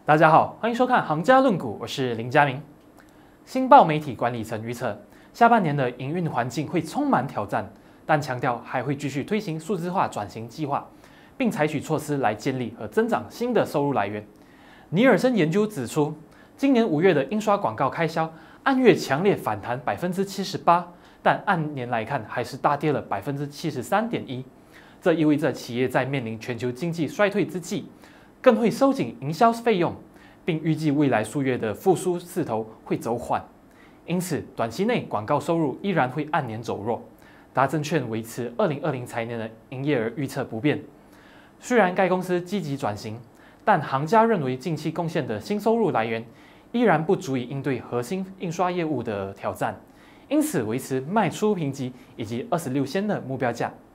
大家好，欢迎收看行家论股，我是林佳明。新报媒体管理层预测，下半年的营运环境会充满挑战，但强调还会继续推行数字化转型计划，并采取措施来建立和增长新的收入来源。尼尔森研究指出，今年5月的印刷广告开销按月强烈反弹78%，但按年来看还是大跌了73.1%。这意味着企业在面临全球经济衰退之际，更会收紧营销费用，并预计未来数月的复苏势头会走缓，因此短期内广告收入依然会按年走弱。达证券维持2020财年的营业额预测不变。虽然该公司积极转型，但行家认为近期贡献的新收入来源依然不足以应对核心印刷业务的挑战，因此维持卖出评级以及26仙的目标价。